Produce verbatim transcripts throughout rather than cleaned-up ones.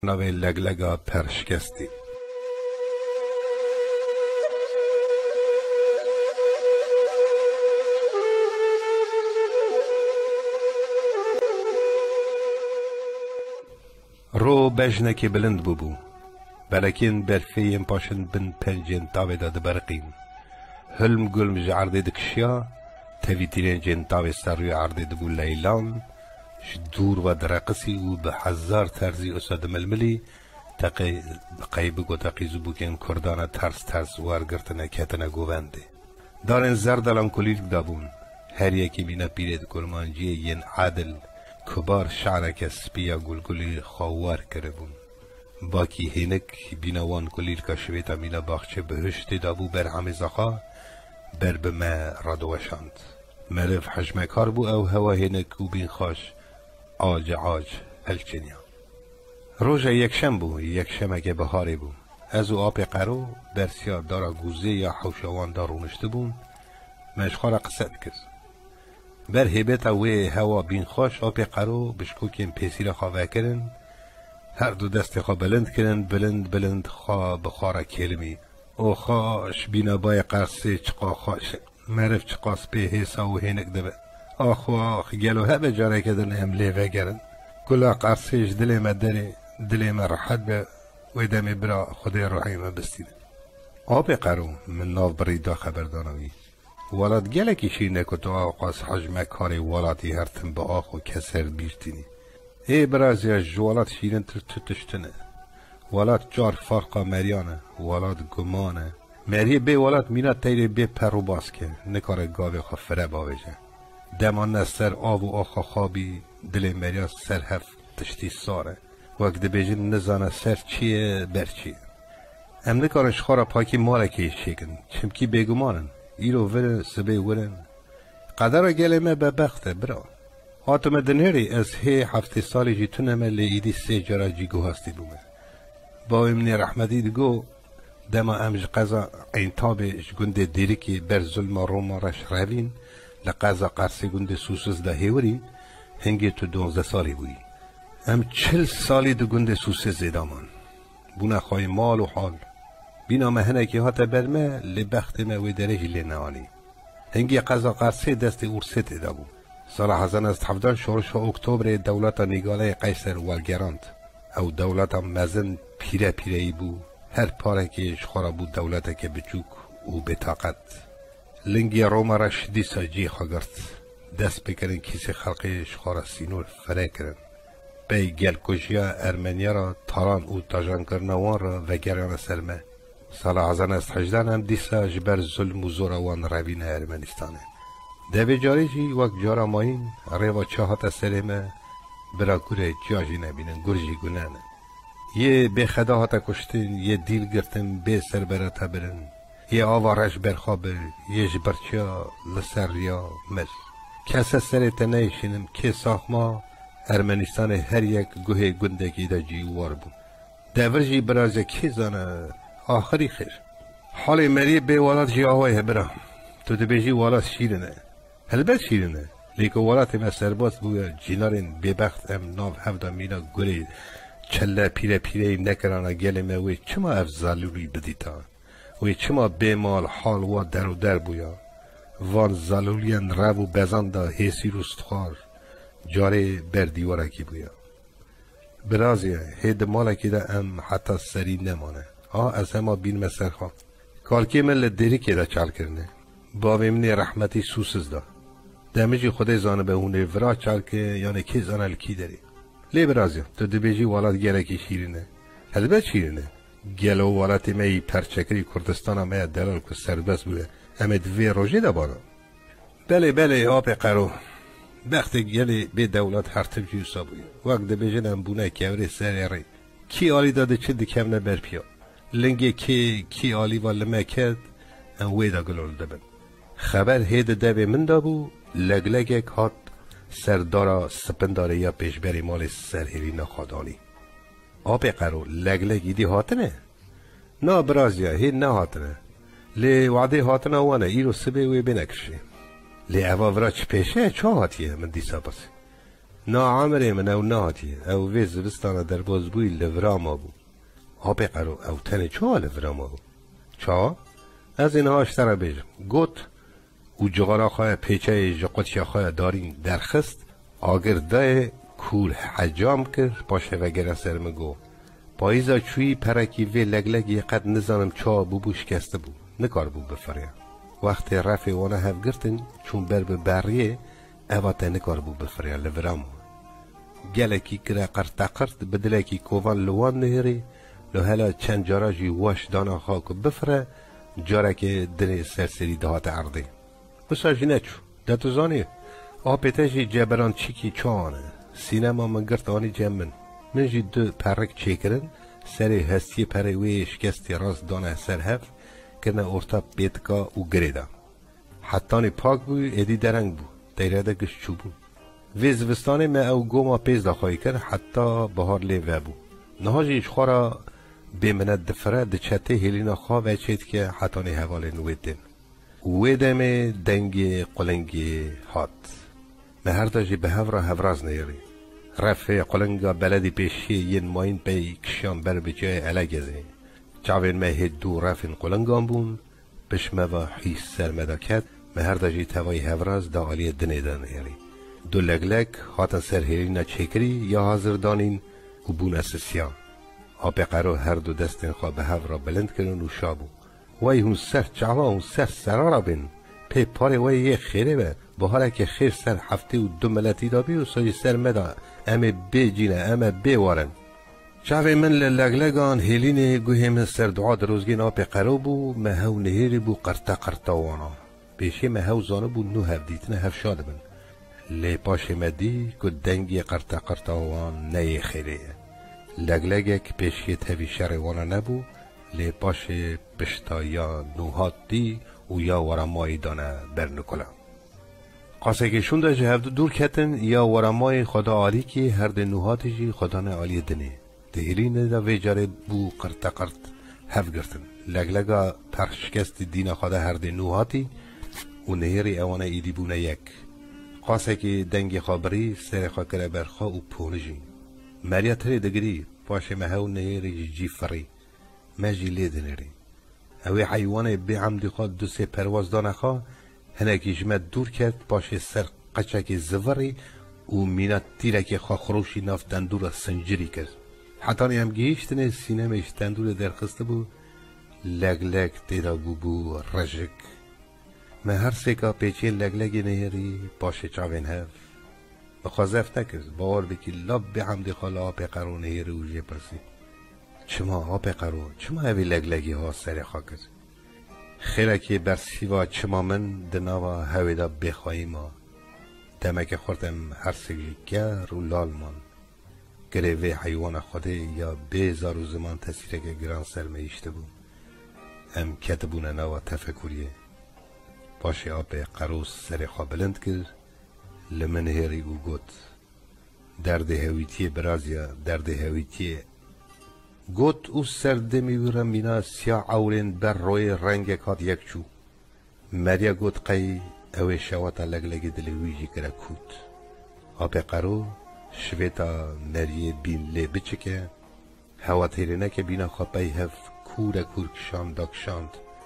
نوی لگلگا پرشکستی. رو بجنکی بلند ببو، بلکن برفیم پاشن بن پنجن تاوی داد برقیم. هلم گلم جعرده دکشیا، تفیتیرین جن تاوی سروی عرده دبو لیلان، دور و درقسی و به هزار ترزی استاد ململی تقی قیب گو تقی زبوکن کردان ترس ترس وارگرتنه کتنه گوونده. دارن زردالان کلیل دابون، هر یکی مینا پیرد کرمانجی ین عادل کبار شعرک سپیا گلگلی خوار کربون. باکی هنک بینوان کلیل کشویتا مینا باخچه بهشت دابو بر همه زخا بر به ما رادوشاند. ملف حجمه کار بو او هوا هنک و بین خوش آج آج الچنیا. روز یکشنبه بو، یکشنبه که بهاری بو. از او آب قرو برسیار دارا گوزه یا حوشوان دارونشته بون مشخار قصد کس. بر هیبت و هوا بین خوش آب قرو بشکوکین پیسیر خواه کرن. هر دو دست خواه بلند کرن بلند بلند خواه بخواه کلمی. او خوش بینا بای قرصه چقا خوش معرف چقاس به حسا و هینک دبه. آخو آخ گلو هبه جاره کدن هم لیوه گرن. کلا قرصهش دلی ما دلی دلی ما راحت به و دمی برا خدای روحی ما بستینه. آب قرو من ناف بریدا خبردانوی. ولاد گله کشی نکتو آقاس حجمه کاری ولاتی هرتن با آخو کسر بیرتینی. ای برازی جوالات شیرن تر تتشتنه. ولاد جار فرقا مریانه. ولاد گمانه. مریه بی ولاد مینا تیره بی پرو باز که نکاره گاوی خوا فره باویجه. دمان نستر آب و آخا خوابی دل مریا سر هفت تشتی ساره. وقت بیجن نزانه سر چیه بر چیه. ام نکارش خورا پاکی مالکی شکن. چمکی بگمانن. ایرو ورن سبی ورن. قدر گله ما ببخته برا. آتم دنهری از هی هفته سالی جی تونمه لیدی سه جارا جی گو هستی بومه. با امنی رحمتی دگو دما امج قضا این تابش گنده دیری که بر ظلم روما رش روین لقضا قرصی گنده سوسز ده هیوری هنگی تو دونزده سالی بوی. ام چل سالی دو گنده سوسز زیدامان. بونه خواهی مال و حال. بینا مهنه که هاتا برمه لبخت ما و درجی لنوانی. هنگی قضا قرصی دست ارسط دابو. سال هزار از هفتاد شورش اکتبر دولت نیگاله قیصر والگراند. او دولت مزن پیره پیره ای بو. هر پاره که خورا بود دولت که بچوک و بطاقت. لنگی روما رش دیسا جی خاگرد. دست بکرن کسی خلقش خورا سینور فره کرن. بی گل کشیا ارمنیا را تاران او تاجان کرنوان را وگران سرمه. سال هزار از هجدان هم دیسا جبر ظلم و زوروان روین ارمنستانه. دوی جاری جی وقت جارا ماین ریوا چاهات سرمه برا کوره جاجی نبینن گرجی گنانه. یه به خدا هاتا کشتن یه دیل گرتن به سر برا برن یه آوارش برخوابه یه جبرچیا لسریا مل کسا سر تنیشنم که ساخما ارمنستان هر یک گوه گندگی دا جیوار بود دورجی برازه کی زانه آخری خیر حال مری به ولاد جی آوائه برا تو دبیجی ولاد شیرنه البت شیرنه لیکو ولاد ما سرباز بود جینارین ببخت ام ناف هفته مینا گلی چله پیره پیره نکرانه گله موی چما افزالوری بدیتا وی چما بیمال حال و در و در بویا وان زالولیان رو و بزنده حیثی رستخار جاره بر دیوارکی بویا برازیه هید مالکی ده ام حتی سری نمانه آه از همه بین مسر خواه کالکی من لدری که ده چال کرنه با ویمنی رحمتی سوسز ده دمیجی خودی زانه به اونه ورا چال که یعنی که زانه لکی داری لی برازیم تو دبیجی والات گره کی شیرینه البته شیرینه گلو والات می پرچکری کردستان می دلال کو سربس بوده امد وی روزی دا بالا بله بله آب قرو وقت گلی به دولت هر تب جوسا بوده وقت دبیجنم بونه کوری سری کی آلی داده چه دکم نبر پیا لنگی کی کی آلی والا مکد ام وی دا گلول دبن خبر هید دبی من دابو لگلگ یک هات سردارا سپنداره یا پیشبری مال سرهری نخادانی آب قرو لگلگی دی هاتنه نا برازیا هی نه هاتنه لی وعده هاتنه وانه ایرو سبه وی بنکشه لی اوه ورا چه پیشه چه هاتیه من دیسا باسی نا عمره من او نهاتی او ویز بستانه در باز بوی لوراما بو آبی قرو او تنه چا لوراما بو چا؟ از اینها اشتره بیجم گوت او جغارا خواه پیچه جقوتیا خواه دارین درخست آگر ده کول حجام کرد باشه وگره سرمگو پاییزا چوی پرکی وی لگلگی قد نزانم چا بو بو شکسته بو نکار بو بفریا وقت رفع وانا هف گرتن چون بر به بریه اواته نکار بو بفریا لورامو گلکی کرا قرطا قرط بدلکی کووان لوان نهری لو هلا چند جارا جی واش دانا خاک بفره جارا که دنی سرسری دهات عرضه بسا جی نچو دتو زانیه آپیتا جی جبران چیکی چانه سینما من گرت آنی جمن من جی دو پرک چیکرن سری هستی پره وی شکستی راست دانه سر هف کنه ارتا بیتکا و گریدا حتانی پاک بو ایدی درنگ بو دیراده گشت چو بو ویز وستانه ما او گوما پیز داخوی کرد حتی بهار لیوه بو نهاجیش خورا بیمند دفره دچته هلینا خواه و چید که حتانی حوالی نویدن ویدم دنگی قلنگی هات مهردا جی به هفرا هفراز نیاری رفع قلنگا بلدی پیشی ین ماین پی کشیان بر بجای علاگزه چاوین مهد دو رفن قلنگان بون بشمه و حیث سرمدا کد مهردا جی توای هفراز دا آلی دنیده نیاری دو لگلگ هاتن سر هلینا چکری یا حاضر دانین و بون اسسیان آبی قرار هر دو دستین خواه به هفرا بلند کرن و شابو وای هون سر چعلا هون سر سرارا بین پی پاره وای یه خیره به با حالا که خیر سر هفته و دو ملتی دابی و سای سر مدا امه بی جینه امه بی وارن چاوی من للگلگان هیلین گوه من سر دعا دروزگین آبی قرار بو مهو نهیری بو قرطا قرطا وانا بیشی مهو زانه بو نو هف دیتنه هف شاده بن لی پاش مدی که دنگی قرطا قرطا وان نه خیره لگلگک پیشی تاوی شر وانا نبو لی پاش پشتا یا نوهات دی و یا ورمای دانه برنکلا قاسه که شون دا جهفت دور کتن یا ورمای خدا عالی که هر ده نوهاتی جی خدا نه عالی دنه دهیلین دا ویجاره بو قرطا قرط هف گرتن لگلگا پرشکست دین خدا هر ده نوهاتی و نهیری اوانه ایدی بونه یک قاسه که دنگی خابری سر خاکره برخوا و پونجی مریا تری دگری پاش مهو نهیری جی فری ماجی لیده نری اوی حیوانه بی عمدی خواد دو سه پرواز دانه خواه هنکی جمد دور کرد پاش سر قچک زوری و مینات تیرک خواه خروشی ناف تندور سنجری کرد حتی هم گیشتنه سینمش تندور درخسته بو لگ لگ تیرا بو بو رجک ما هر سکا پیچه لگ لگ نهری پاش چاوین هف بخوازف نکرد باور بکی لب بی عمدی خواه لابی قرون نهری و جه پرسی چما آب قرو چما اوی لگلگی ها سر خاکر خیره که بر سیوا چما من دناوا هویدا بخواهی ما دمک خوردم هر سگلی گر و لال من گریوه حیوان خوده یا بیزار و زمان تسیره که گران سر میشته بود ام کتبونه نوا تفکریه باشه آب قرو سر خواه بلند کرد لمن هری و گوت درد هویتی برازیا درد هویتی گوت او سرده میورم مینا سیاه عورین بر روی رنگ کات یک چو مریا گوت قی اوی شواتا لگلگی دلویجی کرا کوت آب قرو شویتا مریه بین لی بچکه هوا تیرینه که بینا خوابی هف کور کور کشاند داکشاند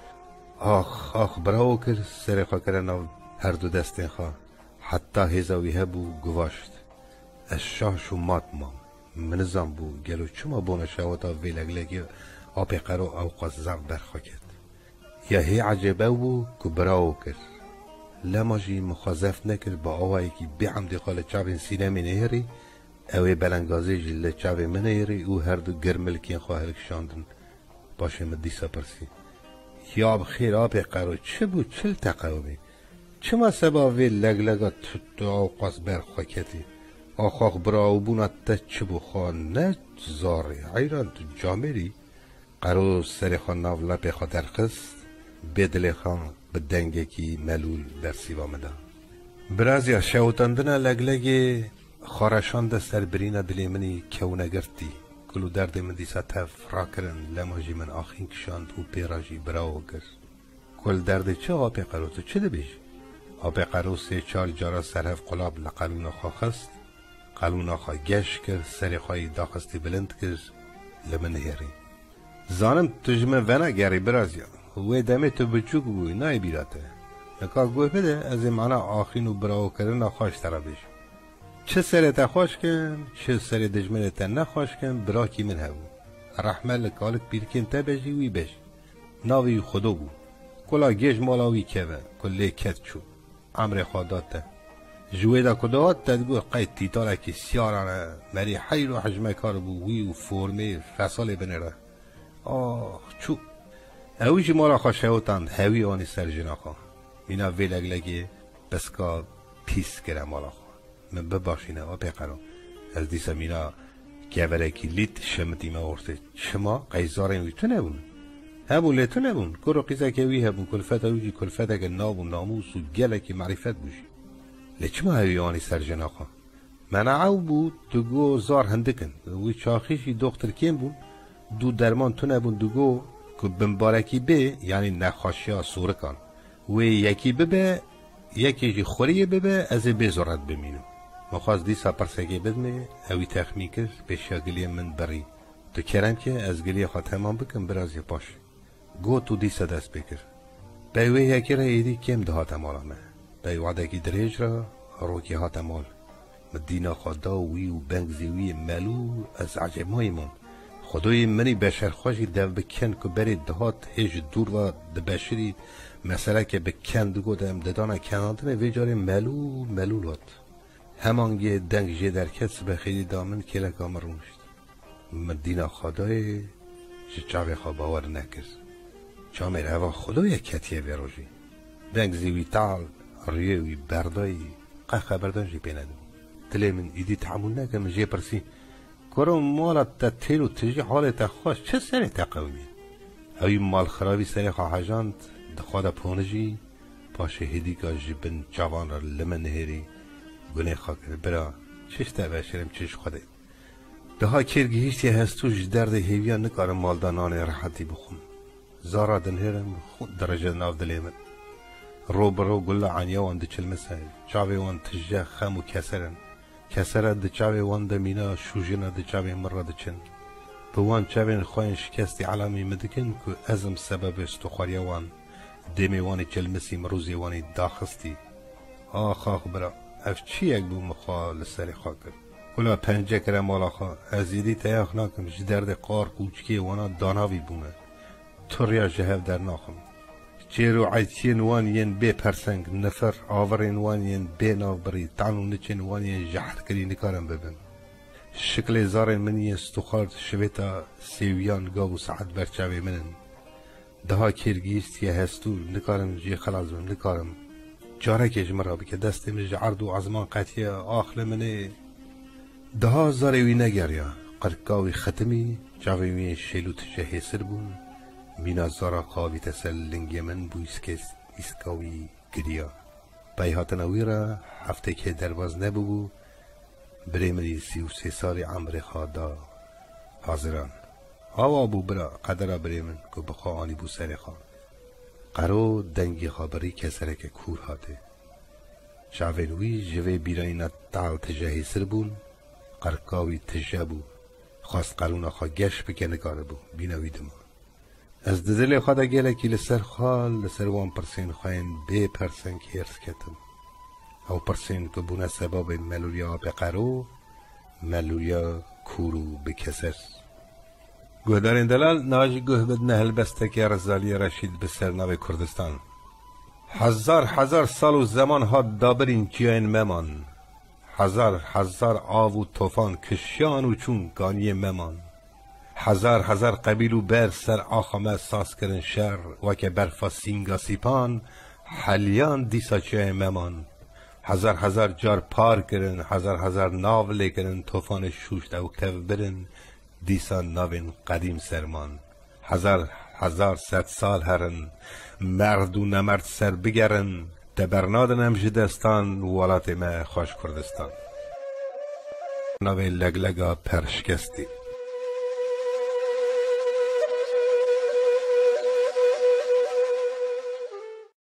آخ آخ براو کر سر خواه کرناو هر دو دستین خواه حتی هزاوی هبو گواشت از شاهشو مات مام منظم بو گلو چما بونه شواتا ویلگلگی آبی قرو اوقاس زغ برخوا کرد یا هی عجبه بو که براو کرد لما جی مخازف نکرد با آوائی که بی عمدی خال چاوین سینمی نهری اوی بلنگازی جی لچاوی منهری او هر دو گرملکین خواهلک شاندن باشه مدیسا پرسی یا بخیر آبی قرو چه بو چل تقاومی چما سبا وی لگلگا تو اوقاس برخوا کردی آخاق براو بونت تا چه بخوان نه زاری حیران تو جامری قرو سر خان ناولا به خاطر خست بدل خان به دنگه کی ملول بر سیوا مدا برازیا شوتندن لگلگی خارشان سر برین دلی منی کونه گرتی کلو درد من دیسا تف را کرن لماجی من آخین کشاند و پیراجی براو گر کل درد چه آبی قرو تو چه دبیج آبی قرو سه چال جارا سرهف قلاب لقمین خواخست قلونا خوا گش کرد سری خواهی داخستی بلند کرد لمن هیری زانم تجمع ونا گری برازیا و دمه تو بچوک بوی نای بیراته نکا گوه بده از معنا آخرین و براو کردن خواهش ترابیش چه سری تا خوش کن چه سری دجمنه تا نخوش کن براکی من هبو رحمه لکالک بیرکن تا بجی وی بجی ناوی خودو بو کلا گیج مالاوی که با کلی کت چو عمر خوادات تا جوه دا کدوات تا دگو قید تیتالا که سیارانه مری حیر و حجمه کار بو وی و فرمه فصال بنره آخ چو اویجی مالا خوشهوتان هوی آنی سر جناخا مینا ویلگ لگی بسکا پیس کرم مالا خوا من بباشینه و بقرم از دیسا مینا گوره کی لیت شمتی ما ورته شما قیزارین وی تو نبون همو لیتو نبون کرو قیزه که وی هبون کلفت اویجی کلفت که ناب و ناموس و گله که معرفت بوشی لیچما هوی آنی سر جناخا من عو بود دگو زار هندکن وی چاخیشی دختر کم بون دو درمان تو نبون دگو که بمبارکی به یعنی نخاشیا سورکان و یکی ببه یکی جی خوری ببه از بزرد بمینو مخواست دیسا پرسکی بدمه اوی تخمی کرد پیشا گلی من بری تو کرم که از گلی خواه تمام بکن برازی پاش گو تو دیسا دست بکر بیوه یکی را ایدی کم ده ها تمالامه بیواده کی دریج را روکی ها تمال مدینا خدا وی و بنگ زیوی ملو از عجمای من خدای منی بشر خوشی دو بکن که برید دهات هیچ دور و دبشرید مثلا که بکن دگو دم ددانا کناندن ویجار ملول ملولات همانگه دنگ جه در کس بخیلی دامن کلا کامرونشت مدینا خدای چه چاوی خواه باور نکرد چامر هوا خدای کتیه بیروشی دنگ زیوی تال ریوی بردایی قه خبردان جی پیندو دلی من ایدی تحمل نکم جه پرسی کرم مالت تا تیل و تجی حالت خوش چه سری تقویمی اوی مال خرابی سری خواه حجاند دخواده پونجی پاشه هدی که جبن جوان را لمن نهری گناه خواه کرد برا چش تا بشرم چش خوده ده ها کرگی هیچی هستوش درد هیویان نکارم مالدانان راحتی بخون زارا دنهرم خود درجه ناف دلیمن رو برو گل عنیا وان ده چلمسه چاوی وان تجه خم و کسرن کسره ده چاوی وان ده مینا شوجینا ده چاوی مره ده چن بوان چاوین خواهن شکستی علامی مدکن که ازم سبب استخواری وان دمی وانی چلمسی مروزی وانی داخستی آخ آخ برا اف چی یک بو مخواه لسری خواه کرد کلا پنجه کرم مالا خواه از ایدی تیاخ ناکم جدرد قار کوچکی وانا داناوی بومه توریا جهب در ناخم چیرو عیتین وان ین بی پرسنگ نفر آورین وان ین بی ناو بری تعنو نچین وان ین جحر کری نکارم ببن شکل زارین من ین استخارد شویتا سیویان گاو ساعت برچاوی منن دها کرگیست یه هستو نکارم جی خلاص بم نکارم جاره کش مرا بکه دستی من جعرد و عزمان قطیه آخل منه دها زاروی نگریا قرکاوی ختمی جاوی شیلوت جهی سر بون مینا زارا قاوی تسل لنگی من بویس که ایسکاوی گریا بیهاتن اویرا هفته که درواز نبو بریمری سی و سی سالی عمر خوادا حاضران آوا بو برا قدر بریمن که بخوا آنی بو سر خواه قرو دنگی خابری کسره که کور هاته شعوینوی جوه بیراینا تال تجهی سر بون قرکاوی تجه بو خواست قلونا خواه گش بکنه کاره بو بینوی دما از دزل خواه دا گله که لسر خواه لسر وان پرسین خواهین بی پرسن که ارس کتم او پرسین که بونه سباب ملولیا بقرو ملولیا کورو بکسر گوهدارین دلال نواجی گوه بد نهل بسته که رزالی رشید به سرناو کردستان هزار هزار سال و زمان ها دابرین جیان ممان هزار هزار آو و توفان کشیان و چون گانی ممان هزار هزار قبیل و بر سر آخامه ساس کرن شر و که برفا سینگا سیپان حلیان دیسا چه ممان هزار هزار جار پار کرن هزار هزار ناو لیکرن توفان شوشت او کتف برن دیسا ناوین قدیم سرمان هزار هزار ست سال هرن مرد و نمرد سر بگرن دبرنادنم جدستان ولات ما خوش کردستان ناوی لگلگا پرشکستی